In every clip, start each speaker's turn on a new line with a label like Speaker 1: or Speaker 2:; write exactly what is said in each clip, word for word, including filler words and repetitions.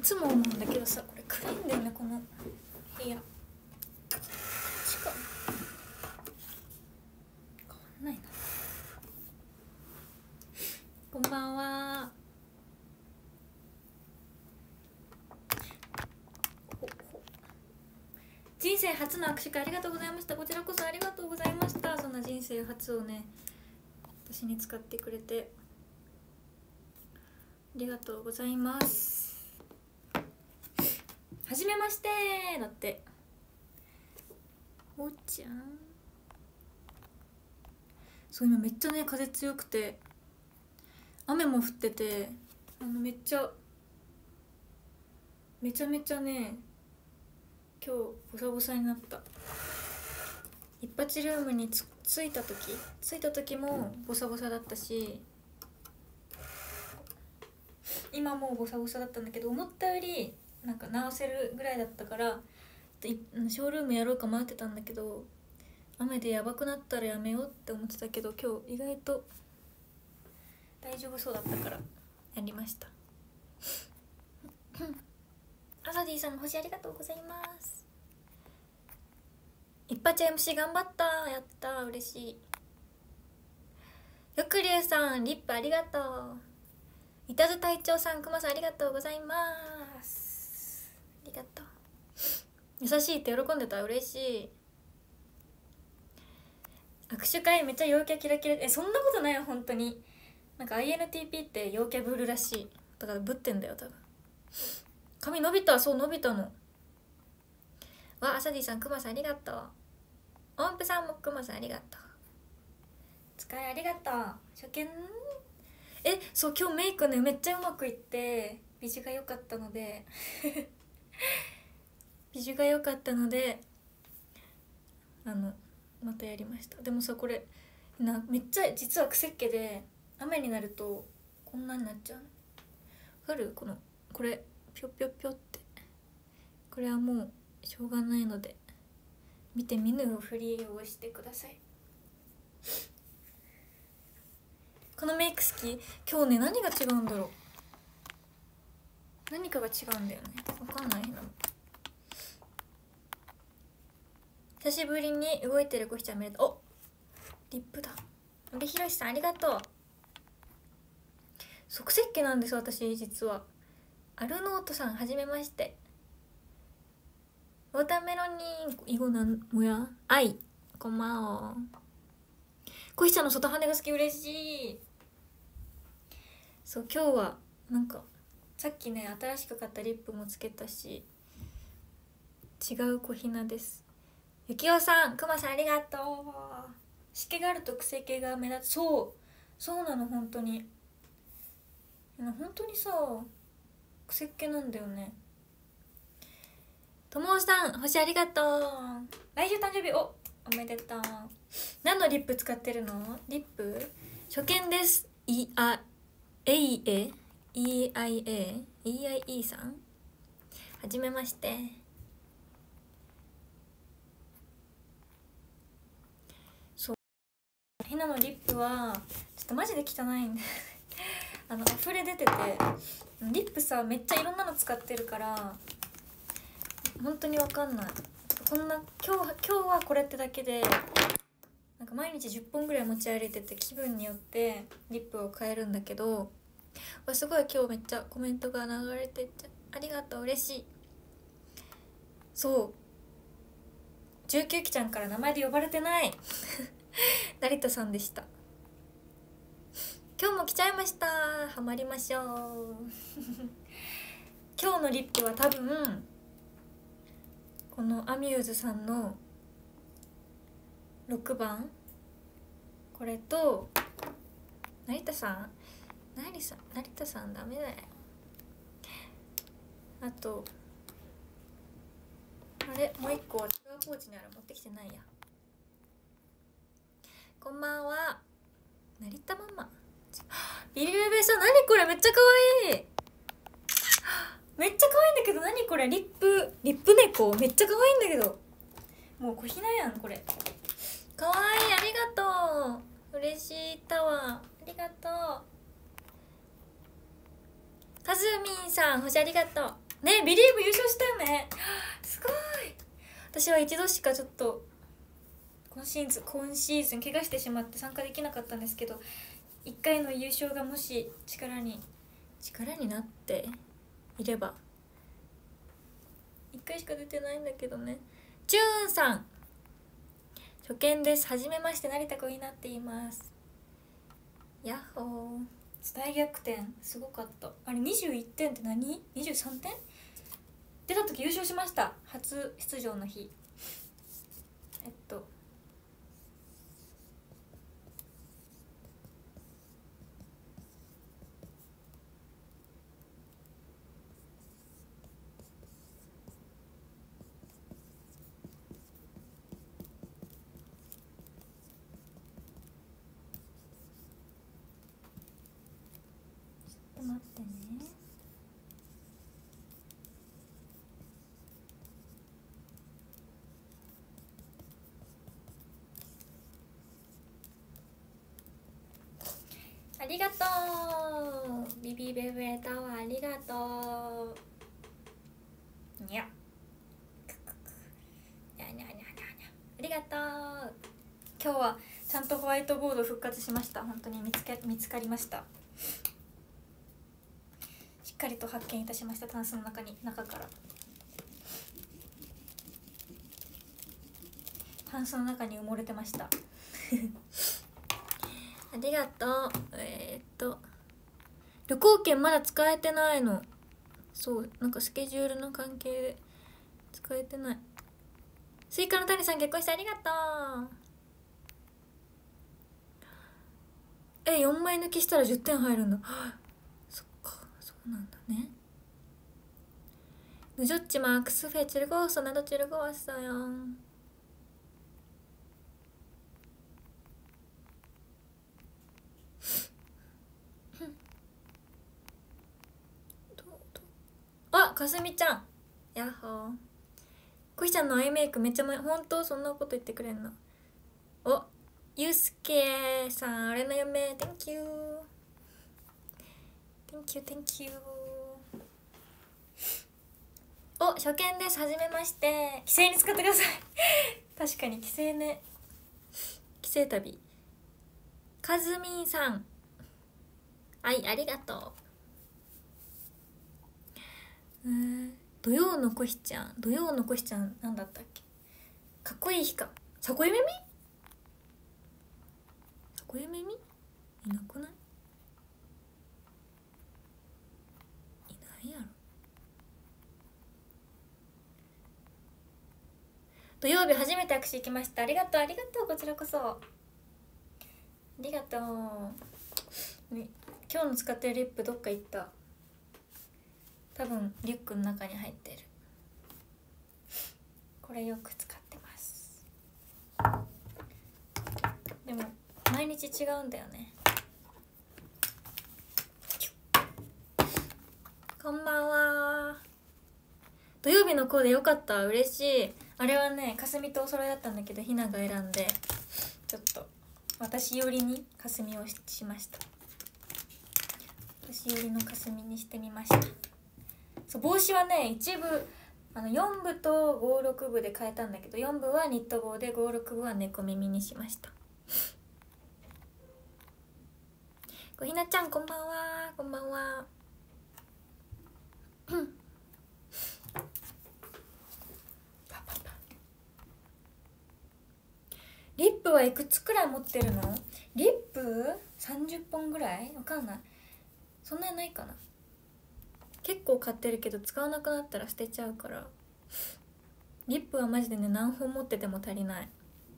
Speaker 1: つも思うんだけどさ、これ暗いんだよね、この部屋。こっちか変わんないな。こんばんは。人生初の握手会ありがとうございました。こちらこそありがとうございました。そんな人生初をね、私に使ってくれてありがとうございます。はじめましてーだって。おっちゃん、そう今めっちゃね風強くて雨も降ってて、あのめっちゃめちゃめちゃね今日ボサボサになった。一発ルームにつ着いた時着いた時もボサボサだったし、今もうボサボサだったんだけど、思ったよりなんか直せるぐらいだったから、ショールームやろうか迷ってたんだけど、雨でやばくなったらやめようって思ってたけど、今日意外と大丈夫そうだったからやりました。アサディさん星ありがとうございます。一発 エムシー 頑張った、やった嬉しい。よくりゅうさんリップありがとう。いたず隊長さんくまさんありがとうございます。ありがとう。優しいって喜んでた、嬉しい。握手会めっちゃ陽キャキラキラ。えそんなことないよ本当に。なんか アイエヌティーピー って陽キャブールらしい。だからぶってんだよ多分。髪伸びた、そう伸びたの。わ、アサディさんくまさんありがとう。音符さんもくまさんありがとう。使いありがとう。初見えそう今日メイクねめっちゃうまくいって美女が良かったので美女が良かったのであのまたやりました。でもさこれなめっちゃ実は癖っ気で、雨になるとこんなになっちゃう。わかる？このこれぴょぴょぴょって、これはもうしょうがないので見て見ぬふりをしてください。このメイク好き。今日ね何が違うんだろう、何かが違うんだよね、わかんないな。久しぶりに動いてるコヒちゃん見れた。おリップだ。俺ひろしさんありがとう。即設計なんです私実は。アルノートさんはじめまして。ウォーターメロンに囲碁なんもやあいこんばんは。コヒちゃんの外羽が好き、嬉しい。そう今日はなんかさっきね新しく買ったリップもつけたし、違う小ひなです。ゆきおさんくまさんありがとう。湿気があると癖系が目立つ。そうそうなの本当に。本当にさ癖っ気なんだよね。ともおさん星ありがとう。来週誕生日おおめでとう。何のリップ使ってるの？リップ初見です。いあえいえ イーアイエー イーアイイー さんはじめまして。そうひなのリップはちょっとマジで汚いんであの溢れ出てて、リップさめっちゃいろんなの使ってるから本当にわかんない。こんな今日今日はこれってだけでなんか毎日じゅっぽんぐらい持ち歩いてて、気分によってリップを変えるんだけど、わすごい今日めっちゃコメントが流れてっちゃありがとう嬉しい。そうじゅうきゅうきちゃんから名前で呼ばれてない成田さんでした。今日も来ちゃいました。ハマりましょう今日のリップは多分このアミューズさんのろくばん、これと成田さん成田さん成田さんダメだよ。あとあれもう一個は違うポーチにある、持ってきてないや。こんばんは成田ママ。ビビビビさん何これめっちゃ可愛いめっちゃ可愛いんだけど、何これリップリップ猫めっちゃ可愛いんだけど、もう小ひなやんこれ。可愛いありがとう嬉しいたわ、ありがとう。かずみんさん星ありがとう。 ね、ビリーブ優勝したよね。すごい。私は一度しかちょっと今シーズン今シーズン怪我してしまって参加できなかったんですけど、いっかいの優勝がもし力に力になっていれば。いっかいしか出てないんだけどね。チューンさん初見です。はじめまして、成田小日向って言います。ヤッホー。大逆転すごかった。あれにじゅういってんって何 ?にじゅうさん 点出た時優勝しました。初出場の日。えっとちょっと待ってね。ありがとうビビベベタワー、ありがとう。にゃにゃにゃにゃにゃにゃ、ありがとう。今日はちゃんとホワイトボード復活しました。本当に見つけ見つかりました。しっかりと発見いたしました。タンスの中に中からタンスの中に埋もれてましたありがとう。えー、っと旅行券まだ使えてないの。そう、なんかスケジュールの関係で使えてない。スイカの谷さん結婚してありがとう。え、よんまい抜きしたらじゅってん入るんだ。そっか、そうなんだね。ヌジョッチマックスフェチルゴースト나도 즐거웠어요。あ、かすみちゃんやっほー。こひちゃんのアイメイクめっちゃ前、ほんとそんなこと言ってくれんの。お、ゆうすけさん、あれの嫁 Thank you Thank you Thank you。 お、初見です。はじめまして。帰省に使ってください確かに帰省ね。帰省旅。かずみんさん、はい、ありがとう。えー、土曜のこひちゃん、土曜のこひちゃんなんだったっけ。かっこいい日か。さこゆめみさこゆめみいなくない？いないやろ。土曜日初めて握手行きました。ありがとうありがとう。こちらこそありがとう、ね、今日の使ってるリップどっか行った。多分リュックの中に入ってる。これよく使ってます。でも毎日違うんだよね。こんばんは。土曜日のコーデよかった。嬉しい。あれはね、かすみとお揃いだったんだけどひなが選んで、ちょっと私寄りにかすみを し, しました私寄りのかすみにしてみました。そう、帽子はね、一部あのよんぶとごろくぶで変えたんだけど、よんぶはニット帽でごろくぶは猫耳にしました。こひなちゃんこんばんは。こんばんはリップはいくつくらい持ってるの？リップさんじゅっぽんぐらい？わかんない。そんなにないかな。結構買ってるけど使わなくなったら捨てちゃうから。リップはマジでね、何本持ってても足りない。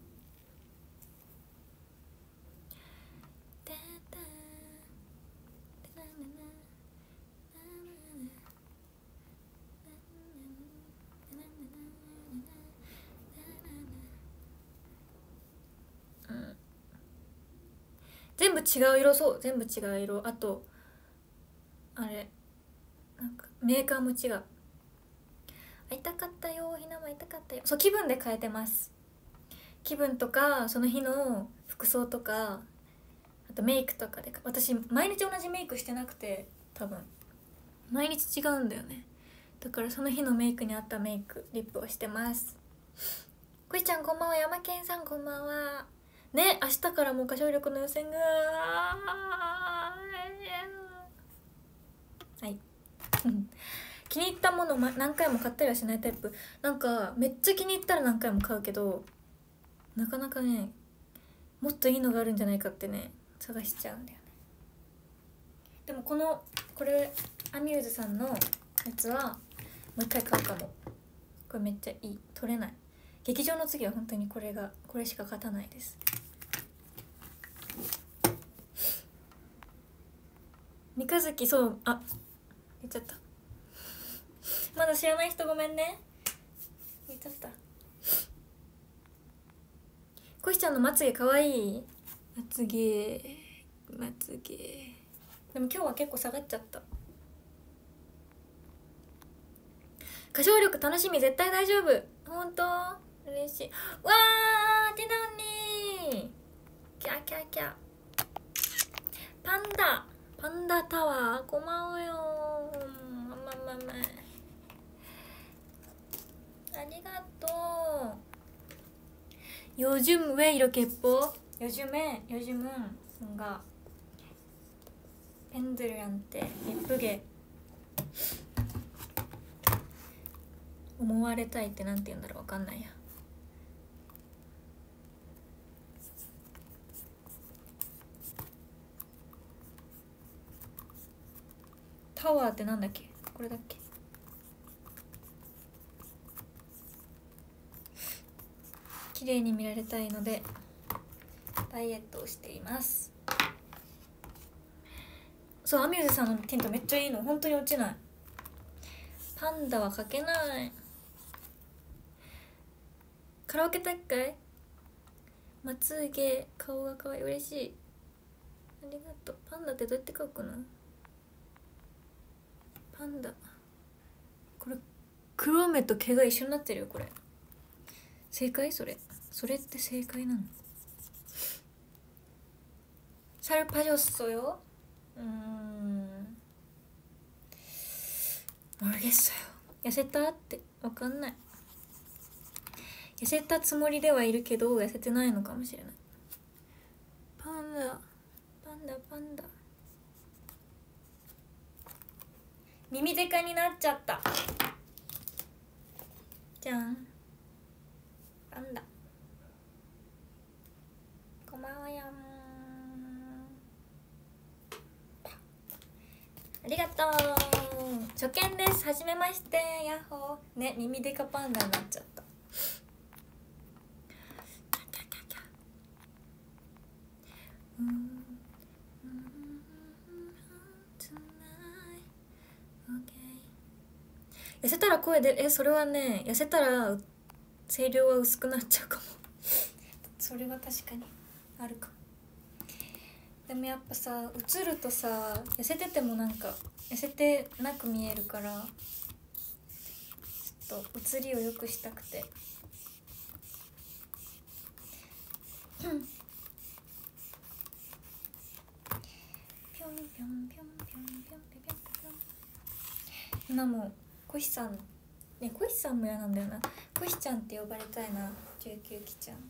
Speaker 1: 全部違う色。そう、全部違う色。あとあれなんかメーカーも違う。会いたかったよ、ひなも会いたかったよ。そう、気分で変えてます。気分とかその日の服装とか、あとメイクとかで。私毎日同じメイクしてなくて、多分毎日違うんだよね。 だからその日のメイクに合ったメイクリップをしてます。こいちゃんこんばんは。山健さんこんばんはね。明日からもう歌唱力の予選がはい気に入ったものを何回も買ったりはしないタイプ。なんかめっちゃ気に入ったら何回も買うけど、なかなかねもっといいのがあるんじゃないかってね探しちゃうんだよね。でもこのこれアミューズさんのやつはもう一回買うかも。これめっちゃいい。取れない。劇場の次は本当にこれがこれしか勝たないです。三日月、そう、あ言っちゃった。まだ知らない人ごめんね。言っちゃった。こひちゃんのまつげかわいい。まつげまつげでも今日は結構下がっちゃった。歌唱力楽しみ。絶対大丈夫。ほんと嬉しい。わーてなにキャキャキャ。パンダパンダタワー고마워요。ままままありがとう。요즘 왜 이렇게 예뻐? 요즘에 요즘은 뭔가 팬들한테 예쁘게 思われたいってなんて言うんだろう。わかんないや。タワーってなんだっけ。これだっけ。綺麗に見られたいのでダイエットをしています。そう、アミューズさんのティントめっちゃいいの。本当に落ちない。パンダは描けない。カラオケ大会まつげ顔がかわいい。嬉しい。ありがとう。パンダってどうやって描くの。パンダこれ黒目と毛が一緒になってるよ。これ正解。それそれって正解なの。살 빠졌어요? 음 모르겠어요。痩せたってわかんない。痩せたつもりではいるけど痩せてないのかもしれない。パンダパンダパンダ耳でかになっちゃった。じゃんパンダこんばんはやん。ありがとう。初見です。はじめまして。ヤッホーね。耳でかパンダになっちゃった。痩せたら声でえそれはね、痩せたら声量は薄くなっちゃうかもそれは確かにあるかも。でもやっぱさ映るとさ痩せててもなんか痩せてなく見えるから、ちょっと映りを良くしたくてぴょんぴょんぴょんぴょんぴょんぴょんぴょんぴょん。今もうコヒさんね、コヒさんも嫌なんだよな。コヒちゃんって呼ばれたいな。じゅうきゅうきちゃん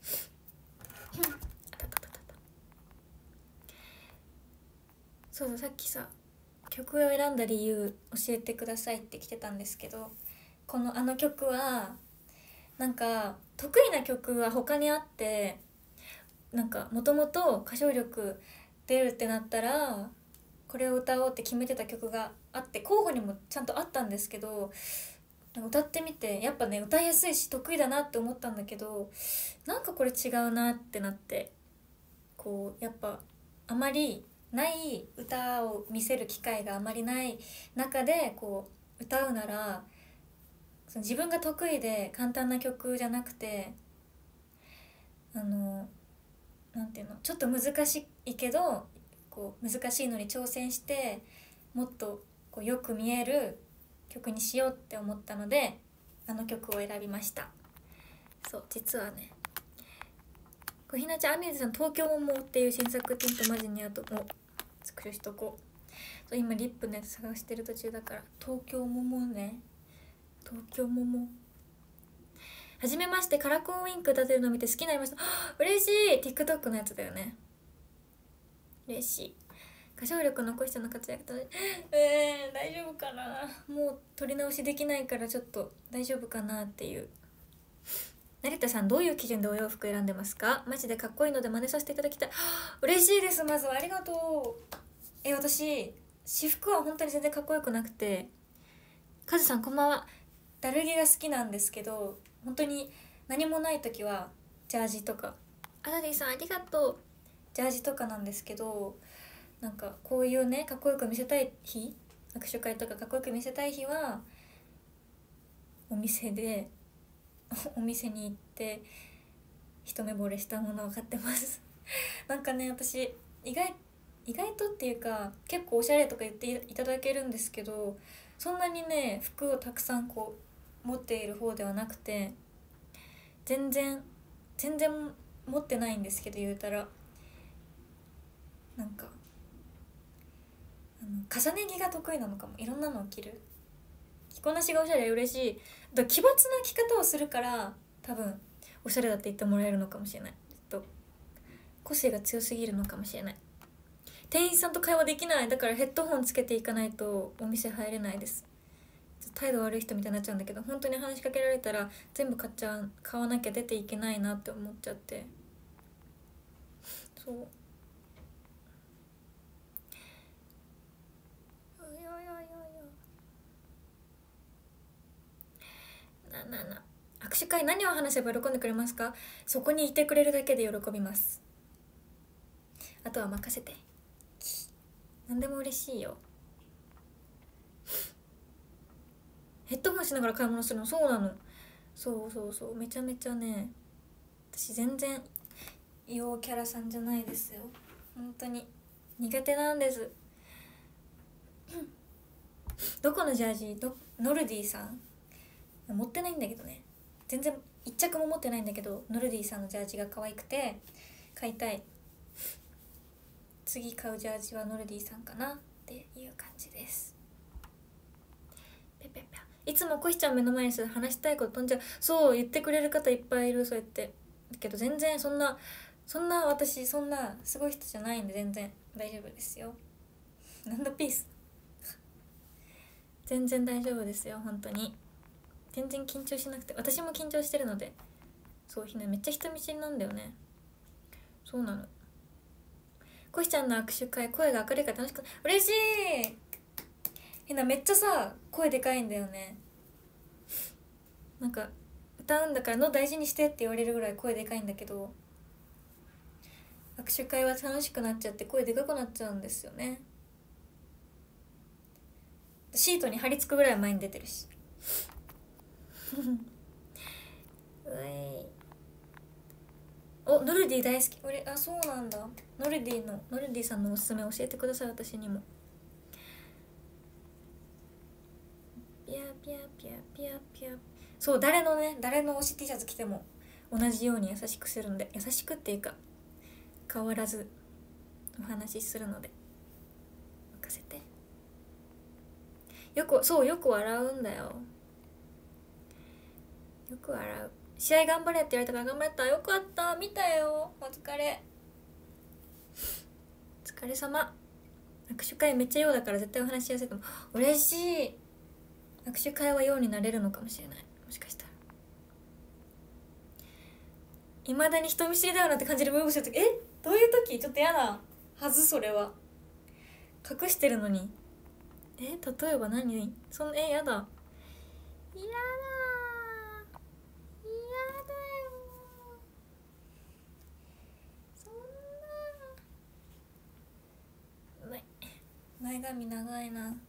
Speaker 1: そうそう、さっきさ曲を選んだ理由教えてくださいって来てたんですけど、このあの曲はなんか得意な曲は他にあって、なんかもともと歌唱力出るってなったらこれを歌おうって決めてた曲があって、候補にもちゃんとあったんですけど、なんか歌ってみてやっぱね歌いやすいし得意だなって思ったんだけど、なんかこれ違うなってなって、こうやっぱあまりない歌を見せる機会があまりない中でこう歌うなら、その自分が得意で簡単な曲じゃなくて、あのなんていうの、ちょっと難しいけどこう難しいのに挑戦してもっとこうよく見える曲にしようって思ったので、あの曲を選びました。そう実はね、小ひなちゃん、アミューズさん東京ももっていう新作ティントマジにあともスクショしとこう。 そう今リップのやつ探してる途中だから。東京桃ね、東京桃。はじめまして、カラコンウィンク立てるの見て好きになりました。嬉しい。 TikTok のやつだよね。嬉しい。歌唱力残しての活躍とえー、大丈夫かな。もう取り直しできないからちょっと大丈夫かなっていう。成田さん、どういう基準でお洋服選んでますか？マジでかっこいいので真似させていただきたい。嬉しいです。まずはありがとう。え、私私服は本当に全然かっこよくなくて。カズさんこんばんは。だる着が好きなんですけど、本当に何もない時はジャージとか、アラディさんありがとう、ジャージとかなんですけど、なんかこういうねかっこよく見せたい日、握手会とかかっこよく見せたい日はお店でお店に行って一目惚れしたものを買ってますなんかね、私意外意外とっていうか結構おしゃれとか言っていただけるんですけど、そんなにね服をたくさんこう持っている方ではなくて、全然全然持ってないんですけど、言うたらなんかあの重ね着が得意なのかも。いろんなのを着る、着こなしがおしゃれ、嬉しい。だ奇抜な着方をするから多分おしゃれだって言ってもらえるのかもしれない。ちょっと個性が強すぎるのかもしれない。店員さんと会話できない。だからヘッドホンつけていかないとお店入れないです。態度悪い人みたいになっちゃうんだけど、本当に話しかけられたら全部買っちゃう、買わなきゃ出ていけないなって思っちゃって。そう、いやいやいやいや、ななな握手会何を話せば喜んでくれますか？そこにいてくれるだけで喜びます。あとは任せて。何でも嬉しいよ。ヘッドホンしながら買い物するの、そうなの。そうそうそう、めちゃめちゃね、私全然陽キャラさんじゃないですよ。本当に苦手なんですどこのジャージ？どノルディさん持ってないんだけどね、全然一着も持ってないんだけど、ノルディさんのジャージが可愛くて買いたい。次買うジャージはノルディさんかなっていう感じです。ペペペ。いつもコシちゃん目の前にする話したいこと飛んじゃう。そう言ってくれる方いっぱいいる。そうやってだけど全然そんなそんな私そんなすごい人じゃないんで全然大丈夫ですよ。なんだピース全然大丈夫ですよ。本当に全然緊張しなくて、私も緊張してるので。そう、ひなめっちゃ人見知りなんだよね。そうなの。コシちゃんの握手会声が明るいから楽しく、嬉しい。ひなめっちゃさ声でかいんだよね。なんか歌うんだからの大事にしてって言われるぐらい声でかいんだけど、握手会は楽しくなっちゃって声でかくなっちゃうんですよね。シートに張り付くぐらい前に出てるしうえい。お、ノルディ大好き。俺、あ、そうなんだ。ノルディのノルディさんのおすすめ教えてください、私にも。ピャピャピャピャピャ。そう、誰のね誰の推し T シャツ着ても同じように優しくするんで、優しくっていうか変わらずお話しするので任せて。よくそうよく笑うんだよ。よく笑う。試合頑張れって言われたから頑張れた。よかった、見たよ。お疲れお疲れ様。握手会めっちゃ用だから絶対お話しやすいと思う。嬉しい。握手会は用になれるのかもしれない。もしかしたらいまだに人見知りだよなって感じるムーブするとき、えどういう時？ちょっとやだはず。それは隠してるのに。え例えば何？そんえやだやだやだよ。そんな前髪長いな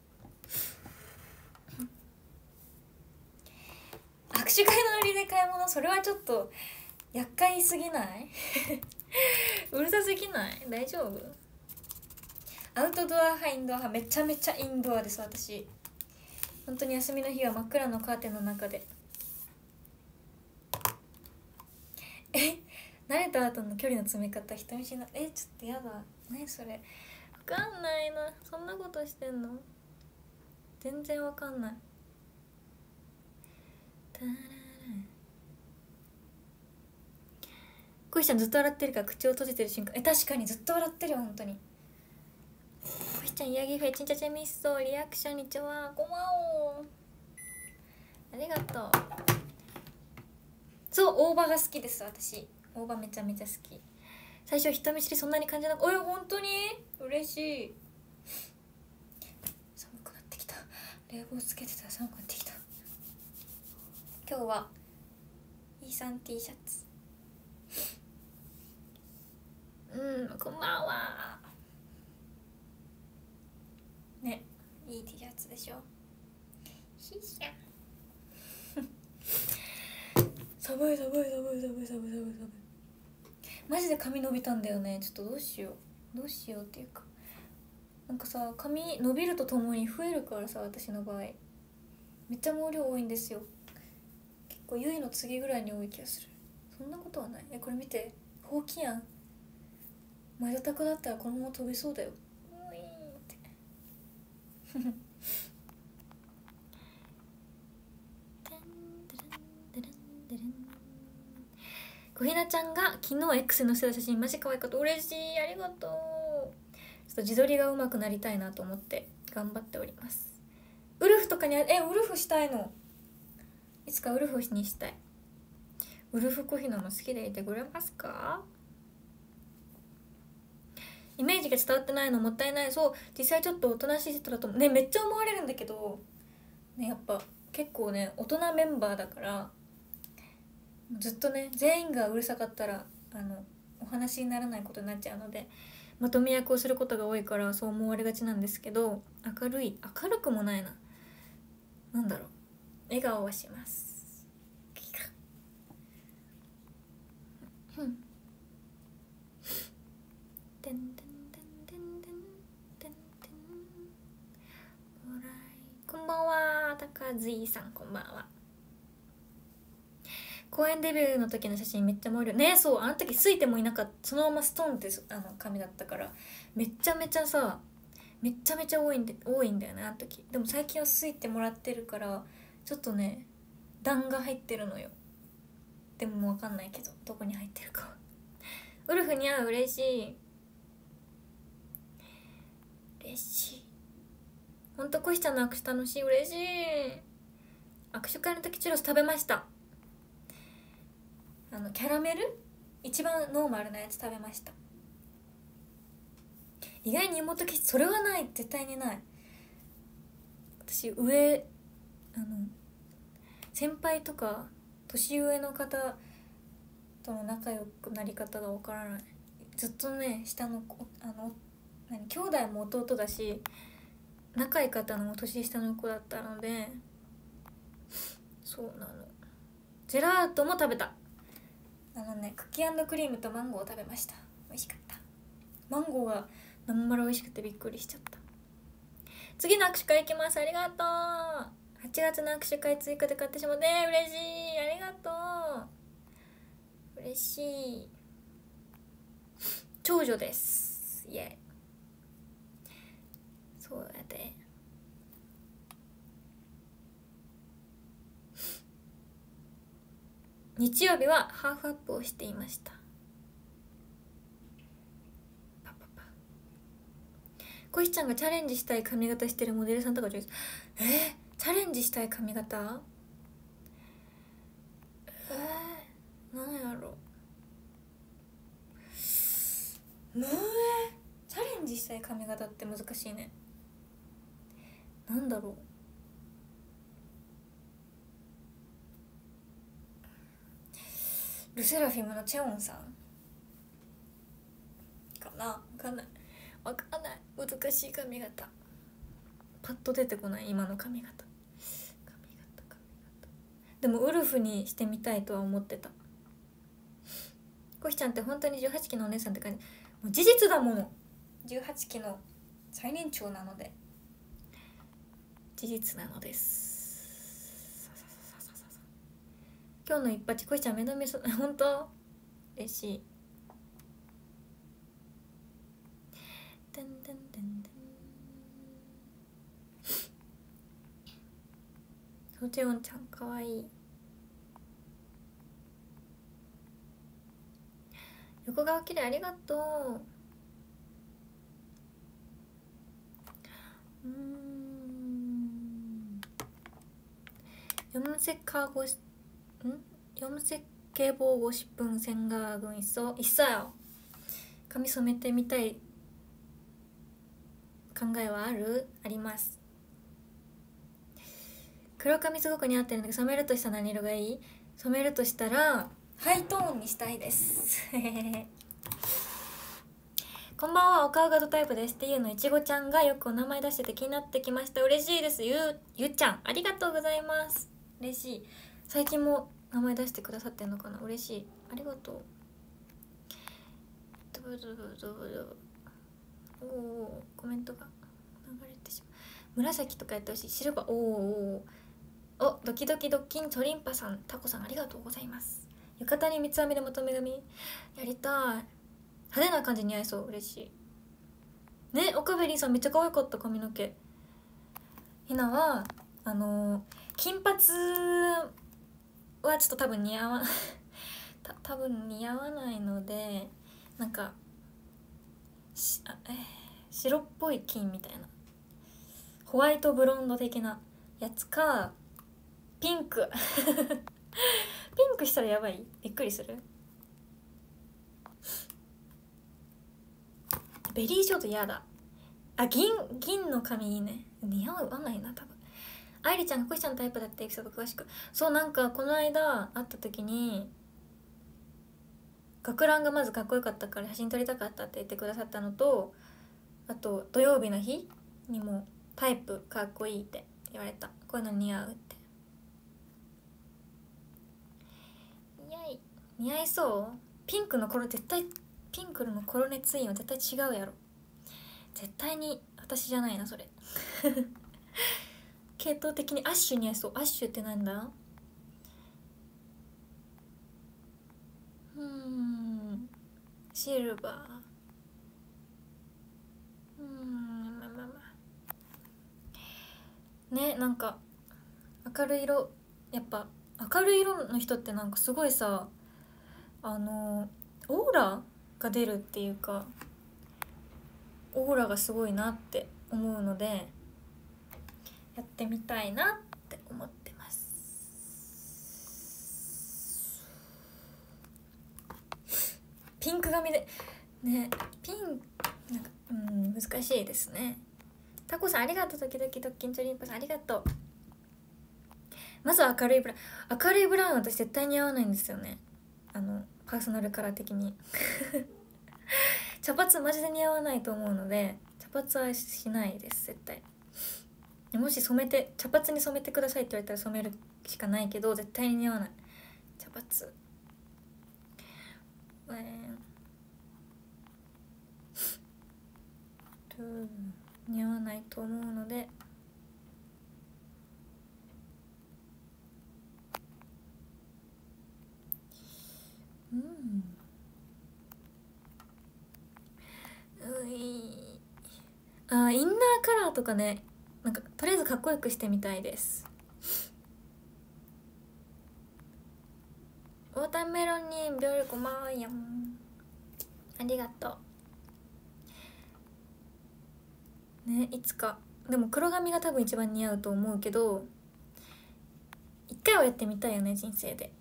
Speaker 1: 握手会のノリで買い物、それはちょっと厄介すぎないうるさすぎない？大丈夫？アウトドア派インドア派？めちゃめちゃインドアです。私本当に休みの日は真っ暗のカーテンの中で。え慣れた後の距離の詰め方人見知りな。えちょっとやだ。何それ。 かんないな、そんなことしてんの全然わかんない。こいちゃんずっと笑ってるから口を閉じてる瞬間、え確かにずっと笑ってるよ本当に。こいちゃんヤギフェチンチャチャミッソリアクションにちはこんばんは、ありがとう。そう大葉が好きです私。大葉めちゃめちゃ好き。最初人見知りそんなに感じなく、おい本当に嬉しい。寒くなってきた、冷房つけてたら寒くなってきた。今日はイーサン T シャツ、うんこんばんはね、いい T シャツでしょ。ひしゃ寒い寒い寒い寒い寒い寒い寒い。マジで髪伸びたんだよね。ちょっとどうしようどうしようっていうか、なんかさ髪伸びるとともに増えるからさ、私の場合めっちゃ毛量多いんですよ。結構ゆいの次ぐらいに多い気がする。そんなことはない。えこれ見て、ほうきやん。前田拓だったらこのまま飛びそうだよ。ウィーンって小ひなちゃんが昨日 X に載せた写真マジ可愛かった。嬉しい、ありがとう。ちょっと自撮りが上手くなりたいなと思って頑張っております。ウルフとかに、えウルフしたいの。いつかウルフにしたい。ウルフ小ひなも好きでいてくれますか。イメージが伝わってないのもったいない。そう実際ちょっとおとなしい人だとね、めっちゃ思われるんだけどね、やっぱ結構ね大人メンバーだから、ずっとね全員がうるさかったらあのお話にならないことになっちゃうので、まとめ役をすることが多いからそう思われがちなんですけど、明るい明るくもないな、なんだろう、笑顔はします。うんてんてんてんてんてんてんてん。こんばんは高津さん、こんばんは。公演デビューの時の写真めっちゃ盛るね。そうあの時すいてもいなかった、そのままストンってあの髪だったからめっちゃめちゃさめっちゃめちゃ多いんで多いんだよねあの時。でも最近はすいてもらってるからちょっとね段が入ってるのよ。でももう分かんないけどどこに入ってるか。ウルフには嬉しい嬉しい。ほんとコシちゃんの握手楽しい、嬉しい。握手会の時チュロス食べました。あのキャラメル一番ノーマルなやつ食べました。意外に妹気質、それはない、絶対にない。私上あの先輩とか年上の方との仲良くなり方がわからない。ずっとね下の子あの何兄弟も弟だし仲いい方の年下の子だったので、そうなの。ジェラートも食べた。あのねクッキー&クリームとマンゴーを食べました。美味しかった。マンゴーがなんまら美味しくてびっくりしちゃった。次の握手会行きます。ありがとう。はちがつの握手会追加で買ってしまって、ね、嬉しい、ありがとう。嬉しい。長女です、イエイ。そうやで。日曜日はハーフアップをしていました。パパパ。コシちゃんがチャレンジしたい髪型してるモデルさんとか上手。えー、チャレンジしたい髪型、えー、なんやろ。むえチャレンジしたい髪型って難しいね。なんだろう。ルセラフィムのチェオンさんかな、わかんないわかんない。難しい髪型パッと出てこない。今の髪型髪型髪型でもウルフにしてみたいとは思ってた。コシちゃんって本当にじゅうはちきのお姉さんって感じ。もう事実だもの。じゅうはちきの最年長なので事実なのです。今日の一発コシちゃん目の見そ本当嬉しい。てんてんてんてんソチョンちゃんかわいい。横顔きれい、ありがとう。うーん염색하고 응? 염색해보고 싶은 생각은 있어? 있어요. 髪染めてみたい考えはある？あります。黒髪すごく似合ってるんだけど、染めるとしたら何色がいい？染めるとしたらハイトーンにしたいですこんばんは、お顔がドタイプですっていうのいちごちゃんがよくお名前出してて気になってきました。嬉しいです。ゆうゆちゃん、ありがとうございます。嬉しい。最近も名前出してくださってんのかな。嬉しい、ありがとう。ドブドブドブドブ。おお、コメントが流れてしまう。紫とかやってほしい。シルバー。おおお、ドキドキドッキンチョリンパさん、タコさん、ありがとうございます。浴衣に三つ編みでまとめ髪やりたい。派手な感じに合いそう。嬉しいね。オカベリーさんめっちゃ可愛かった。髪の毛。ひなはあのー、金髪はちょっと多分似合わた多分似合わないので、なんかしあ、えー、白っぽい金みたいなホワイトブロンド的なやつか、ピンクピンクしたらやばい。びっくりする。ベリーショートやだ。あ、銀銀の髪いいね。似合わないな多分。愛理ちゃんがコシちゃんのタイプだってエピソード詳しく。そう、なんかこの間会った時に学ランがまずかっこよかったから写真撮りたかったって言ってくださったのと、あと土曜日の日にもタイプかっこいいって言われた。こういうの似合うって。イエイ、似合いそう。ピンクのコロ絶対ピンクのコロネツインは絶対違うやろ。絶対に私じゃないなそれ系統的にアッシュに合いそう。アッシュってなんだ？うーん、シルバー。うーん、まあまあまあね。なんか明るい色、やっぱ明るい色の人ってなんかすごいさ、あのオーラが出るっていうか、オーラがすごいなって思うのでやってみたいなって思ってます。ピンク髪でね、ピンなんか、うん、難しいですね。タコさんありがとう。時々ドッキンチョリンパさんありがとう。まずは明るいブラウン。明るいブラウン私絶対似合わないんですよね。あのパーソナルカラー的に茶髪マジで似合わないと思うので茶髪はしないです絶対。もし染めて茶髪に染めてくださいって言われたら染めるしかないけど絶対に似合わない茶髪。えー、似合わないと思うのでうんういあ、インナーカラーとかね、なんかとりあえずかっこよくしてみたいです。ウォーターメロンに별 고마워요。ありがとうね。いつかでも黒髪が多分一番似合うと思うけど、一回はやってみたいよね人生で。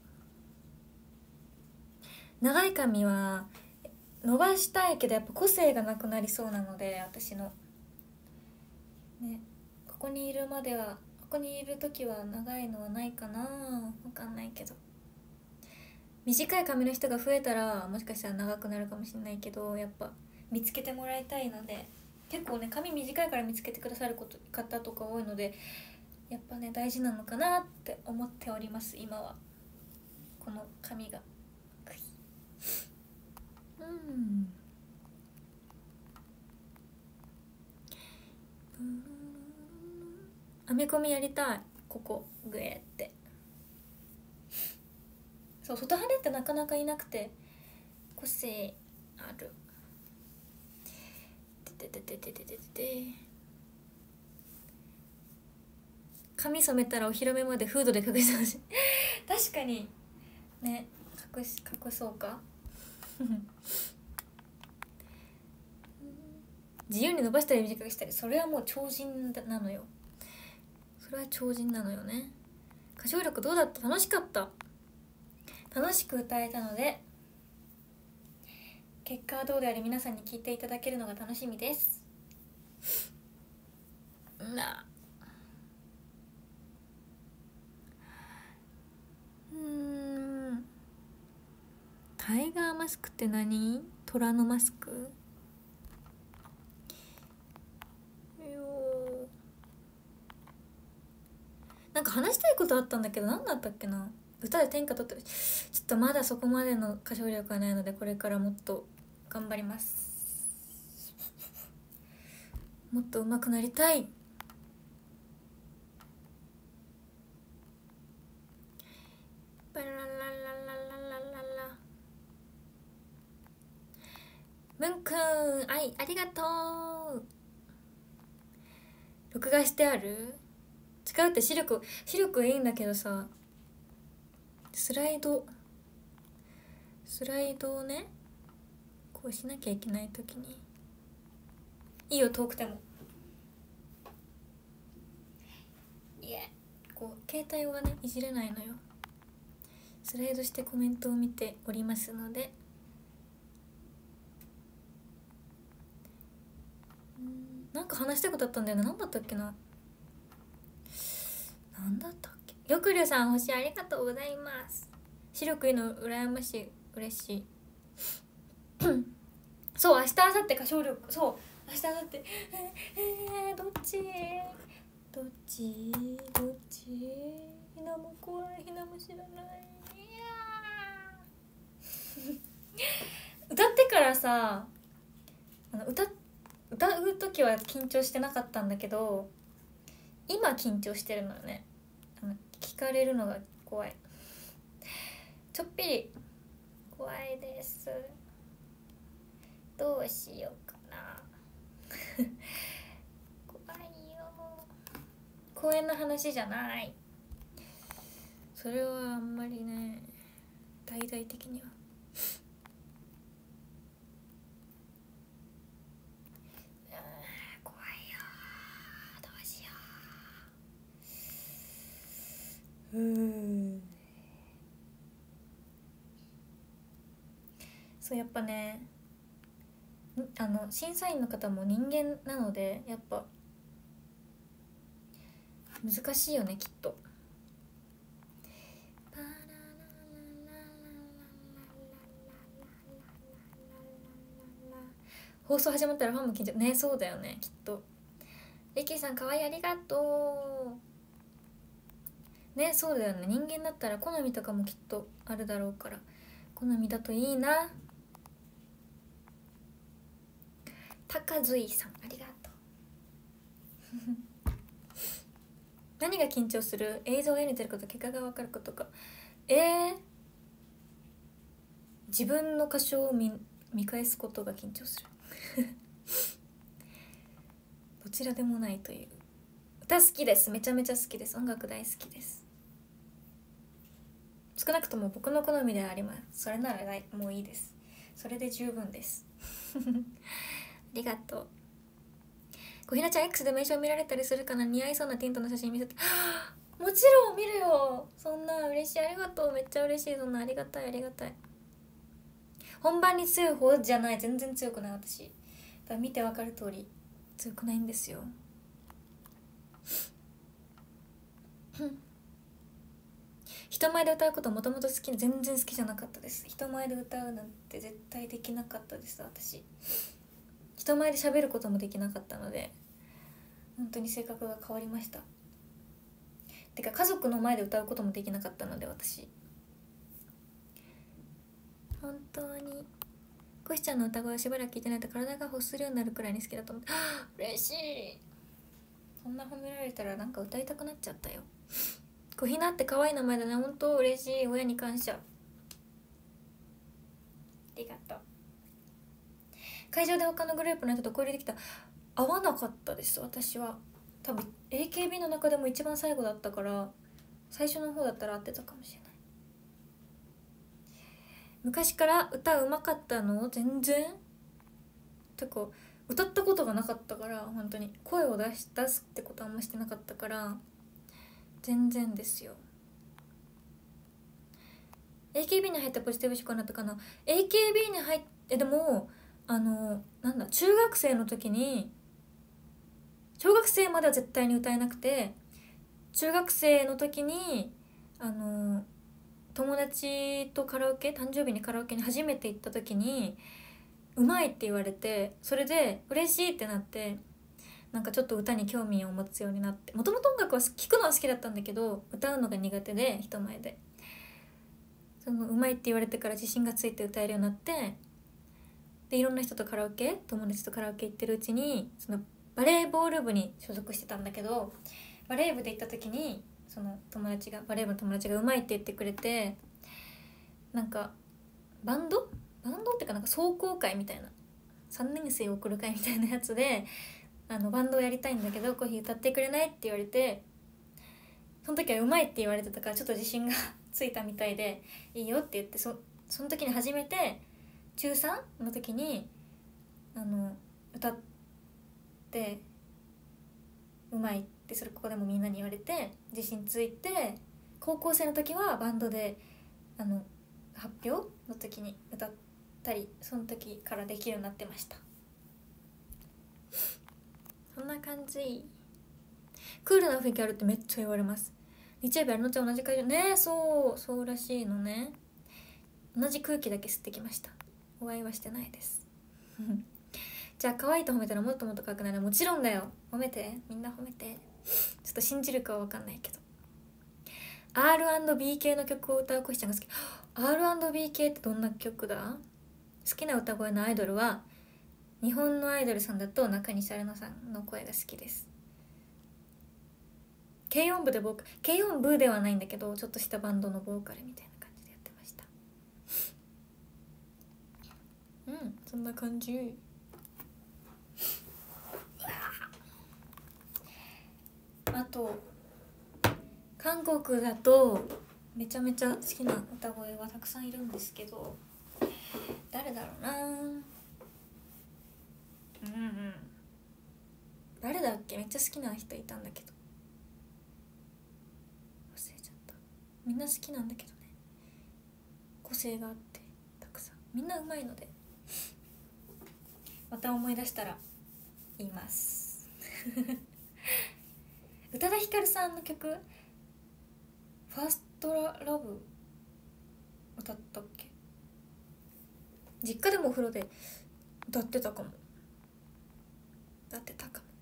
Speaker 1: 長い髪は伸ばしたいけどやっぱ個性がなくなりそうなので、私のね、ここにいるまではここにいる時は長いのはないかな、わかんないけど。短い髪の人が増えたらもしかしたら長くなるかもしれないけど、やっぱ見つけてもらいたいので、結構ね髪短いから見つけてくださること方とか多いので、やっぱね大事なのかなって思っております今は。この髪がうん編み込みやりたい。ここグエって。そう、外羽ってなかなかいなくて個性ある。てててててててて髪染めたらお披露目までフードで隠してほしい確かにね、隠し隠そうか自由に伸ばしたり短くしたり、それはもう超人なのよ。それは超人なのよね。歌唱力どうだった？楽しかった。楽しく歌えたので、結果はどうであれ皆さんに聞いていただけるのが楽しみです。なうーんタイガーマスクって何？虎のマスク？なんか話したいことあったんだけど何だったっけな。歌で天下取ってる。ちょっとまだそこまでの歌唱力はないので、これからもっと頑張ります。もっと上手くなりたい。バララララララララ。ムンくん、はい、ありがとう。録画してある？違うって、視力視力いいんだけどさ、スライドスライドをねこうしなきゃいけないときにいいよ、遠くても。いえ、こう携帯はねいじれないのよ。スライドしてコメントを見ておりますので、んなんか話したいことあったんだよね。何だったっけな。なんだったっけ。玉龍さん星ありがとうございます。視力いいの羨ましい、嬉しいそう、明日明後日歌唱力、そう明日明後日えー、どっちどっちどっち。ひなも怖い、ひなも知らない。いや歌ってからさ、あの 歌, 歌う時は緊張してなかったんだけど、今緊張してるのよね。あの聞かれるのが怖い。ちょっぴり怖いです。どうしようかな怖いよ。公園の話じゃない。それはあんまりね、大々的には。怖いよ。どうしよう。うーん。そう、やっぱね、あの審査員の方も人間なので、やっぱ難しいよね、きっと。放送始まったらファンも緊張ね。そうだよね、きっと。リキさんかわいい、ありがとうね。そうだよね、人間だったら好みとかもきっとあるだろうから、好みだといいな。高髄さんありがとう何が緊張する？映像が見てること、結果が分かることか。えー、自分の歌唱を 見, 見返すことが緊張するどちらでもないという。歌好きです、めちゃめちゃ好きです。音楽大好きです。少なくとも僕の好みではあります。それならもういいです。それで十分ですありがとう。小ひなちゃん X で名称見られたりするかな。似合いそうなティントの写真見せてもちろん見るよ。そんな嬉しい、ありがとう。めっちゃ嬉しい。そんなありがたい、ありがたい。本番に強い方じゃない、全然強くない私。だから見て分かる通り強くないんですよ人前で歌うこともともと好き、全然好きじゃなかったです。人前で歌うなんて絶対できなかったです私。人前で喋ることもできなかったので、本当に性格が変わりました。てか家族の前で歌うこともできなかったので私。本当にコシちゃんの歌声をしばらく聞いてないと体が欲するようになるくらいに好きだと思って嬉しい。そんな褒められたらなんか歌いたくなっちゃったよ。小ひなって可愛い名前だね。本当嬉しい。親に感謝。ありがとう。会場で他のグループの人と交流できた？合わなかったです私は。 多分 エーケービー の中でも一番最後だったから、最初の方だったら合ってたかもしれない。昔から歌うまかったの？全然てか歌ったことがなかったから、本当に声を出し出すってことはあんましてなかったから、全然ですよ。 エーケービー に入ったポジティブ思考になったかな。 エーケービー に入ってでもあのなんだ中学生の時に、小学生までは絶対に歌えなくて、中学生の時にあの友達とカラオケ、誕生日にカラオケに初めて行った時にうまいって言われて、それで嬉しいってなって、なんかちょっと歌に興味を持つようになって、もともと音楽は聴くのは好きだったんだけど、歌うのが苦手で、人前でそのうまいって言われてから自信がついて歌えるようになって、でいろんな人とカラオケ、友達とカラオケ行ってるうちに、そのバレーボール部に所属してたんだけど、バレー部で行った時にその友達がバレー部の友達がうまいって言ってくれて、なんかバンドバンドっていうかなんか壮行会みたいな、さんねん生を送る会みたいなやつで、あのバンドをやりたいんだけどコーヒー歌ってくれないって言われて、その時はうまいって言われてたからちょっと自信がついたみたいで、いいよって言って、そその時に初めてちゅうさんの時にあの歌ってうまいってそれここでもみんなに言われて自信ついて、高校生の時はバンドであの発表の時に歌ったり、その時からできるようになってました。そんな感じ。クールな雰囲気あるってめっちゃ言われます。日曜日あるのちゃん同じ会場ね。そうそうらしいのね。同じ空気だけ吸ってきました。お会いはしてないですじゃあ可愛いと褒めたらもっともっと可愛くなる。もちろんだよ、褒めて、みんな褒めて。ちょっと信じるかは分かんないけど、 アールアンドビー 系の曲を歌うコシちゃんが好き。 アールアンドビー 系ってどんな曲だ？好きな歌声のアイドルは、日本のアイドルさんだと中西アルノさんの声が好きです。軽音部でボーカル、軽音部ではないんだけど、ちょっとしたバンドのボーカルみたいな感じでやってました。うん、そんな感じ。あと韓国だとめちゃめちゃ好きな歌声はたくさんいるんですけど、誰だろうな。うんうん、誰だっけ、めっちゃ好きな人いたんだけど忘れちゃった。みんな好きなんだけどね、個性があってたくさん、みんなうまいのでまた思い出したら言います宇多田ヒカルさんの曲ファーストラブ歌ったっけ。実家でもお風呂で歌ってたかも歌ってたかも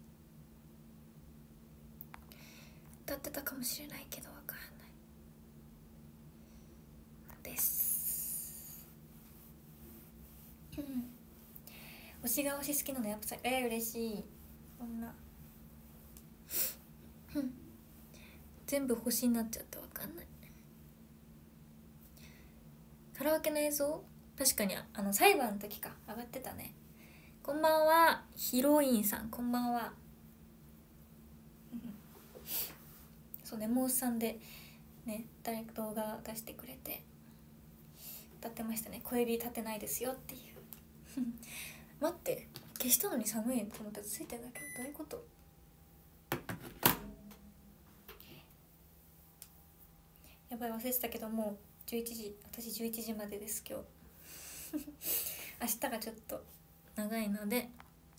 Speaker 1: 歌ってたかもしれないけどわかんないです。うん推しが推し好きなのやっぱさ、えー、嬉しい。こんな全部星になっちゃってわかんない。カラオケの映像確かにあの裁判の時か上がってたね。こんばんはヒロインさん、こんばんはそうね、モースさんでね誰か動画出してくれて歌ってましたね。小指立てないですよっていう待って、消したのに寒いと思ったらついてるんだけど、どういうこと。やばい忘れてたけど、もうじゅういちじ、私じゅういちじまでです今日明日がちょっと長いので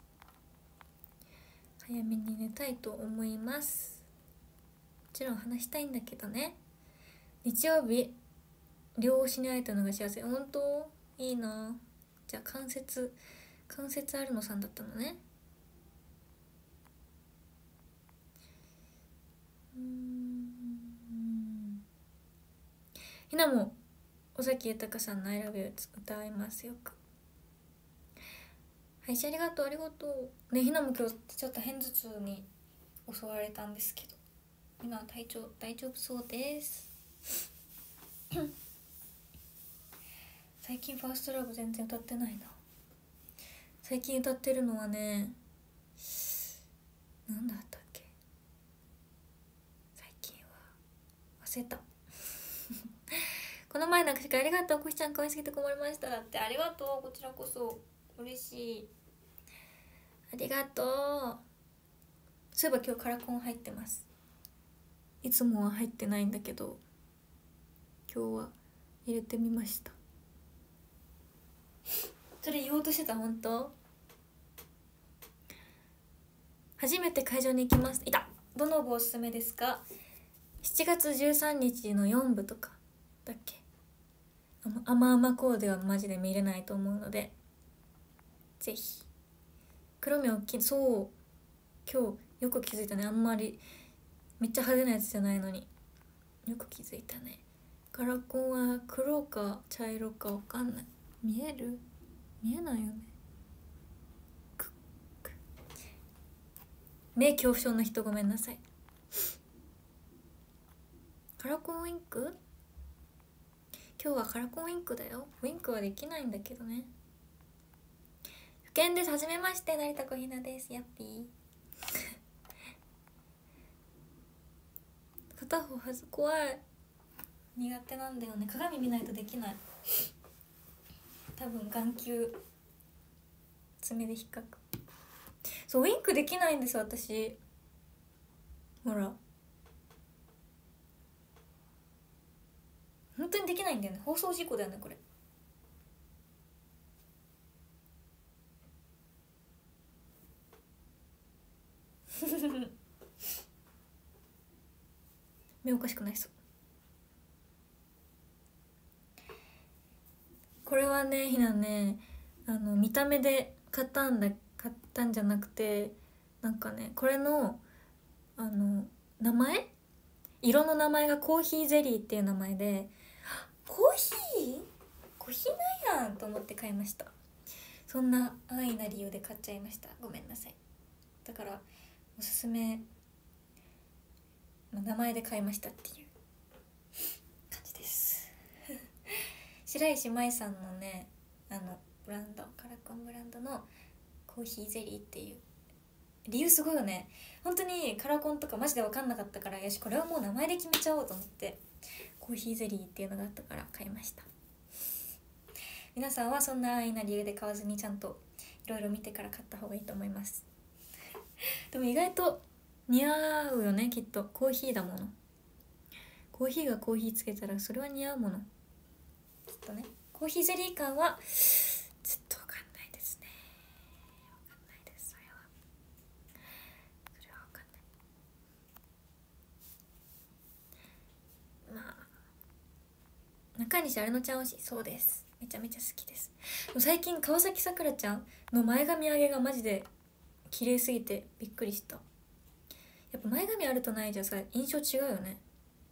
Speaker 1: 早めに寝たいと思います。もちろん話したいんだけどね。日曜日両推しに会えたのが幸せ。本当いいな。じゃあ関節関節あるのさんだったのね。うーんひなも尾崎豊さんの I love you 歌いますよく。配信ありがとうありがとうね。ひなも今日ちょっと片頭痛に襲われたんですけど今体調大丈夫そうです最近ファーストラブ全然歌ってないな。最近歌ってるのはね、なんだったっけ、 忘れたこの前なんかしかありがとう、こしちゃん可愛すぎて困りましただって。ありがとう、こちらこそ嬉しい、ありがとう。そういえば今日カラコン入ってます。いつもは入ってないんだけど今日は入れてみました。それ言おうとしてた。本当？初めて会場に行きます。いた。どの部おすすめですか？しちがつじゅうさんにちのよんぶとかだっけ。あまあまコーデはマジで見れないと思うのでぜひ。黒目大きい。そう今日よく気づいたね。あんまりめっちゃ派手なやつじゃないのによく気づいたね。カラコンは黒か茶色かわかんない。見える？見えないよね。くっく目恐怖症の人ごめんなさい。カラコンウィンク？今日はカラコンウィンクだよ。ウィンクはできないんだけどね。ふけんです。はじめまして、成田小ひなです。やっぴー片方はず怖い。苦手なんだよね。鏡見ないとできない。多分眼球爪で引っかく。そうウィンクできないんです私。ほら本当にできないんだよね。放送事故だよねこれ目おかしくないそう。これはねひなね、あの見た目で買ったんだ買ったんじゃなくて、なんかねこれのあの名前色の名前がコーヒーゼリーっていう名前で、コーヒーコーヒーなんやんと思って買いました。そんな安易な理由で買っちゃいました。ごめんなさい。だからおすすめの名前で買いましたっていう感じです白石麻衣さんのねあのブランドカラコンブランドのコーヒーゼリーっていう理由すごいよね。本当にカラコンとかマジで分かんなかったから、よしこれはもう名前で決めちゃおうと思ってコーヒーゼリーっていうのがあったから買いました。皆さんはそんな安易な理由で買わずにちゃんといろいろ見てから買った方がいいと思いますでも意外と似合うよねきっと。コーヒーだもの。コーヒーがコーヒーつけたらそれは似合うものきっとね。コーヒーゼリー感はちょっと分かんないですね。分かんないです。それはそれは分かんない。まあ中西アルノちゃん推し。そうです、めちゃめちゃ好きです。でも最近川崎さくらちゃんの前髪上げがマジで綺麗すぎてびっくりした。やっぱ前髪あるとないじゃさ印象違うよね。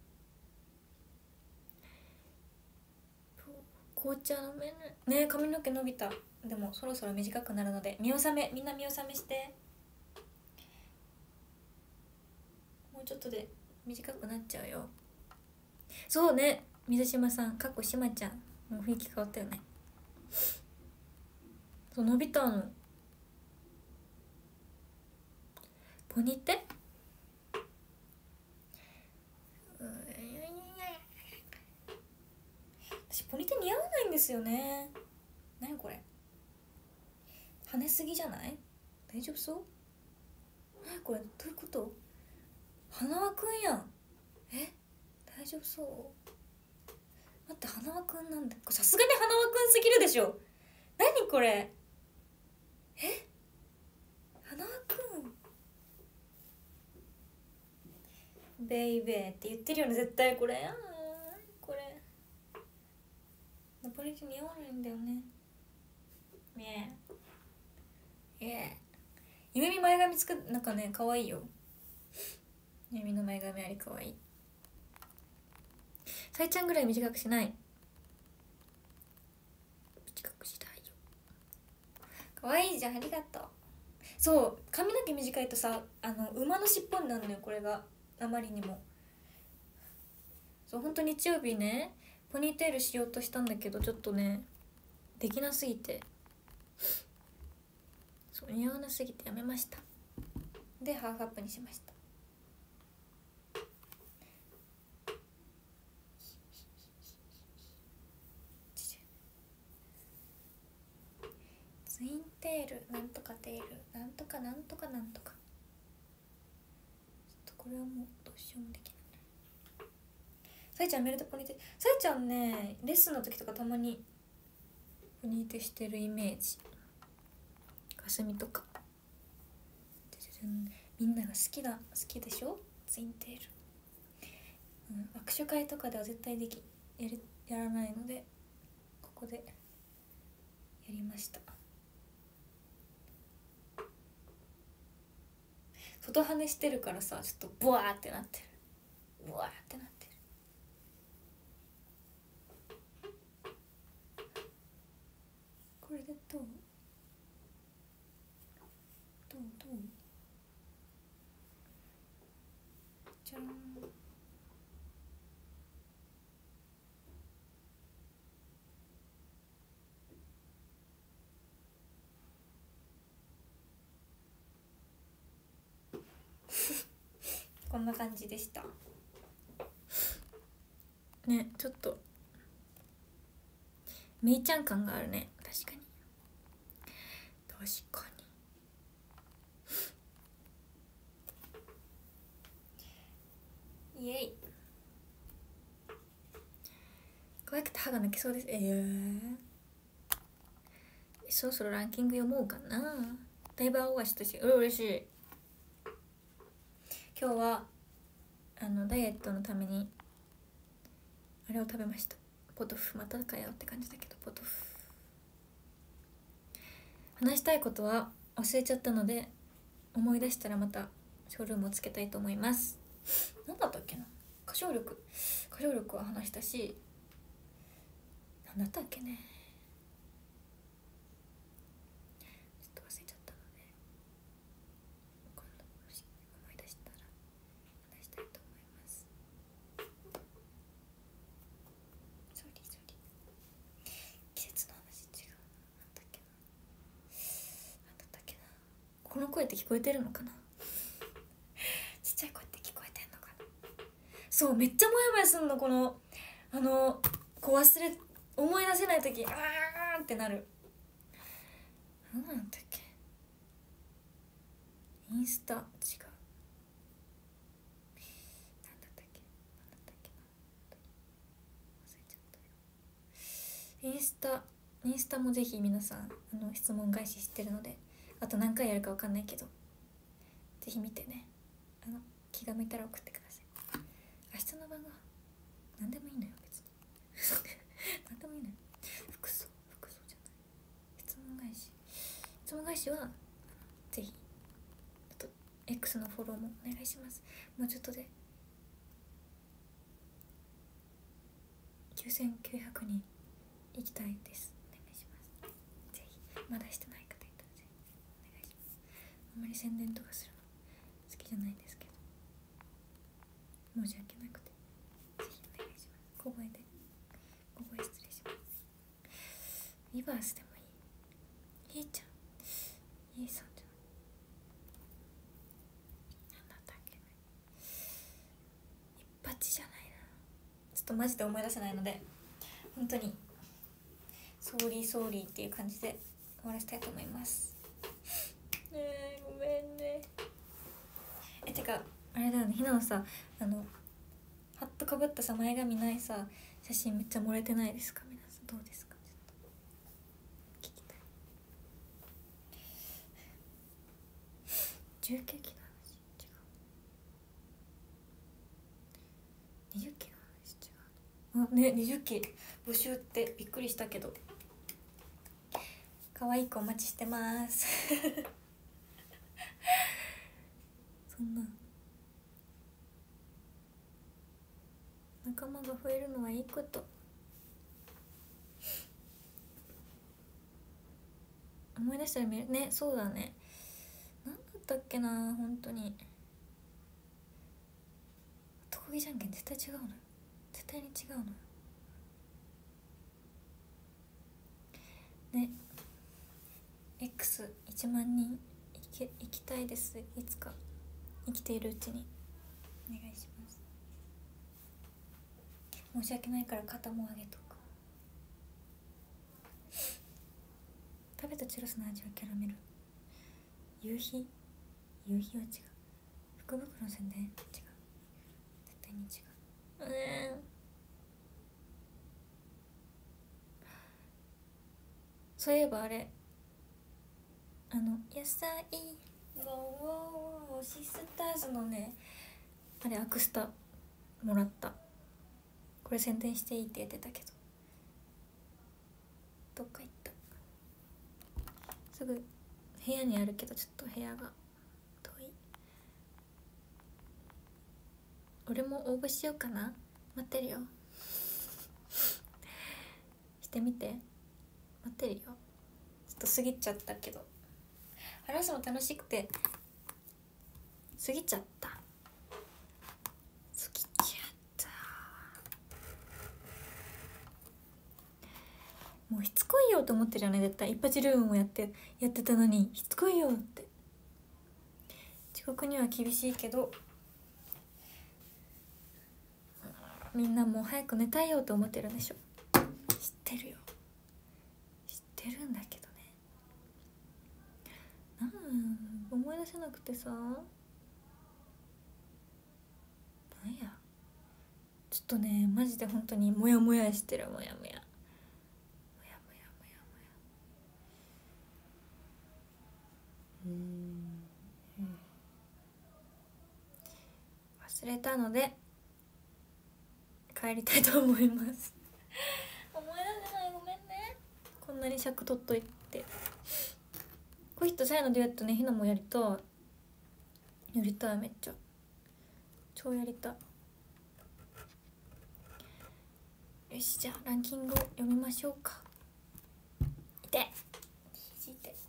Speaker 1: 紅茶飲めないね。髪の毛伸びた。でもそろそろ短くなるので見納め、みんな見納めして。もうちょっとで短くなっちゃうよ。そうね、水島さんかっこしまちゃんもう雰囲気変わったよね。そう伸びたの。ポニテ私ポニテ似合わないんですよね。何これ跳ねすぎじゃない？大丈夫そう？何これどういうこと？花輪くんやん。え大丈夫そう？待って花輪くんなんだ。さすがに花輪くんすぎるでしょ。何これえ花輪くんベイベーって言ってるよね絶対。これあーこれナポリタン似合わないんだよね。ねええゆめみ前髪つくなんかね可愛いよ。ゆめみの前髪あり可愛い。さいちゃんぐらい短くしない？短くしたいよ。可愛いじゃんありがとう。そう髪の毛短いとさあの馬の尻尾になるのよこれがあまりにも。そうほんと日曜日ねポニーテールしようとしたんだけどちょっとねできなすぎて、そう似合わなすぎてやめました。でハーフアップにしました。 ツインテールなんとかテールなんとかなんとかなんとか、ちょっとこれはもうどうしようもできない。さいちゃんメルトポニーテ、さいちゃんねレッスンの時とかたまにポニーテしてるイメージ。かすみとかみんなが好きだ好きでしょツインテール、うん、握手会とかでは絶対できやりやらないのでここでやりました。外跳ねしてるからさちょっとブワーってなってる、ブワーってなってる。これでどうどうどうじゃん。こんな感じでしたね。ちょっとめいちゃん感があるね。確かに確かにイエイ。可愛くて歯が抜けそうです。えー、そろそろランキング読もうかな。だいぶ青がしたし、うれ嬉しい。今日はあのダイエットのためにあれを食べました。ポトフ。またかよって感じだけどポトフ。話したいことは忘れちゃったので思い出したらまたショールームをつけたいと思います。何だったっけな。歌唱力歌唱力は話したし、何だったっけね、ちょっと忘れちゃったので今度思い出したら話したいと思います。ソリソリ。季節の話違う。なんだっけななんだったっけな。この声って聞こえてるのかなちっちゃい声って聞こえてんのかな。そう、めっちゃモヤモヤすんの。このあのこう忘れ思い出せないとき、あーってなる。何なんだっけ。インスタ違う。なんだったっけなんだったっけな。忘れちゃったよ。インスタインスタもぜひ皆さんあの質問返ししてるので、あと何回やるか分かんないけどぜひ見てね。あの気が向いたら送ってください。明日の晩ご飯何でもいいのよ別に何でもいいのよ。服装服装じゃない。質問返し質問返しはぜひあと X のフォローもお願いします。もうちょっとできゅうせんきゅうひゃくにん行きたいです。お願いします。ぜひまだしてない方いたらぜひお願いします。あんまり宣伝とかするの好きじゃないんですけど申し訳なくてぜひお願いします。小声で小声失礼します。リバースでもいい。いいちゃんいいさんじゃない。なんだったっけ。一発じゃないな。ちょっとマジで思い出せないので本当にソーリーソーリーっていう感じで終わらせたいと思います。えー、ごめんね。えてかあれだよね、ひなのさあのハットかぶったさ前髪ないさ写真めっちゃ漏れてないですか。皆さんどうですか。ちょっと聞きたい。重ケーキの話違う。にじゅっきの話違う。あね、にじゅっき募集ってびっくりしたけど可愛い子お待ちしてますそんな仲間が増えるのはいいこと。思い出したら見るね。そうだね。なんだったっけな本当に。男気じゃんけん絶対違うのよ。絶対に違うのよね。 エックスいち 万人行け行きたいです。いつか生きているうちにお願いします。申し訳ないから肩も上げとく。 食べたチュロスの味はキャラメル。夕日夕日は違う。福袋の宣伝違う。絶対に違う。うんそういえばあれあの野菜ゴーシスターズのねあれアクスタもらった。これ宣伝していいって言ってたけどどっか行った。すぐ部屋にあるけどちょっと部屋が遠い。俺も応募しようかな。待ってるよしてみて。待ってるよ。ちょっと過ぎちゃったけど話すの楽しくて過ぎちゃった過ぎちゃったもうしつこいよと思ってるよね絶対。一発ルームもやってやってたのにしつこいよって。遅刻には厳しいけどみんなもう早く寝たいよと思ってるんでしょ。知ってるよ知ってるんだけどね。なん思い出せなくてさ。なんやちょっとねマジで本当にモヤモヤしてる。モヤモヤモヤモヤモヤモヤうーん、うん、忘れたので帰りたいと思います思い出せないごめんね。こんなに尺取っといて。コヒとサイのデュエットねひなもやりたいやりたいめっちゃ超やりたい。よしじゃあランキングを読みましょうか。いて肘痛い。よ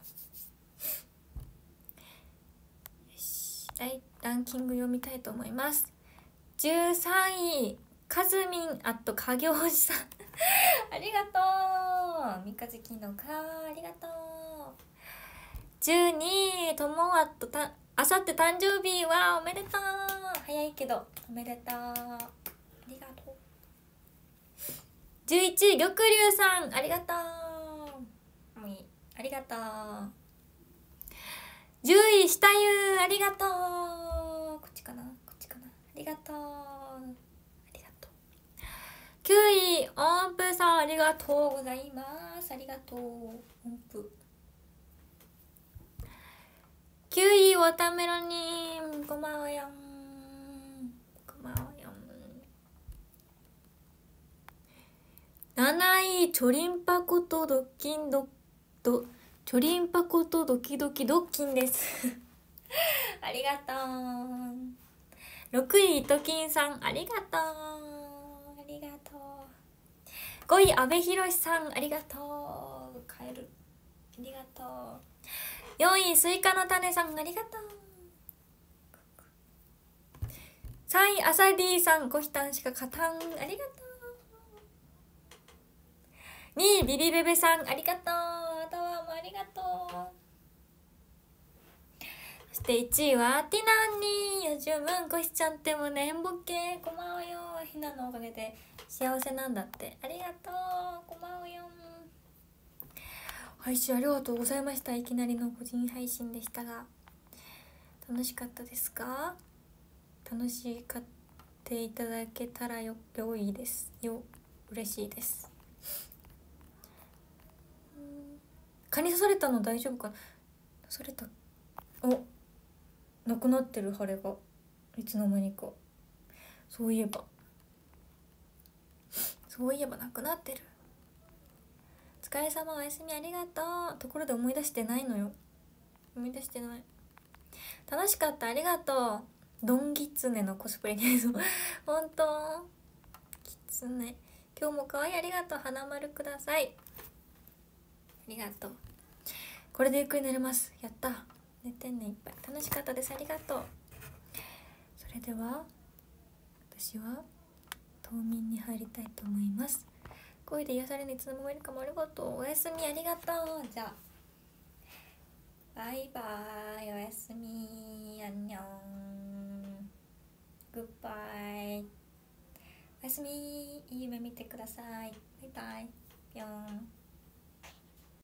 Speaker 1: しはいランキング読みたいと思います。じゅうさんいかずみんあとかぎょうじさんありがとう。三日月のかありがとう。じゅうにいともあとたあさって誕生日はおめでとう。早いけどおめでとうありがとう。じゅういちい玉龍さんありがとう。もういいありがとう。じゅうい下湯ありがとう。こっちかなこっちかなありがとうありがとう。きゅうい音符さんありがとうございます。ありがとう音符。きゅういウォーターメロンにごまおよんごまおよん。なないチョリンパコとドッキンドドチョリンパコとドキドキドッキンですありがとう。ろくいイトキンさんありがとうありがとう。ごい阿部寛さんありがとう。カエルありがとう。よんいスイカの種さんありがとう。さんいアサディさんコヒタンしか勝たんありがとう。にいビビベベさんありがとう。タワーもありがとう。そしていちいはティナンによじゅむんコヒちゃんってもねんぼけこまおよひなのおかげで幸せなんだってありがとうこまおよん。配信ありがとうございました。いきなりの個人配信でしたが楽しかったですか。楽しかっていただけたらよ良いですよ嬉しいです。蚊に刺されたの大丈夫かな。刺されたおなくなってる腫れがいつの間にか。そういえばそういえばなくなってる。お疲れ様おやすみありがとう。ところで思い出してないのよ。思い出してない。楽しかったありがとう。ドンギツネのコスプレに本当キツネ今日も可愛いありがとう。花丸くださいありがとう。これでゆっくり寝れます。やった寝てんねいっぱい。楽しかったですありがとう。それでは私は冬眠に入りたいと思います。声で癒されるいつでもウェルカムありがとう。おやすみありがとう。じゃあバイバイおやすみアンニョングッバイおやすみいい夢見てください。バイバイぴょん。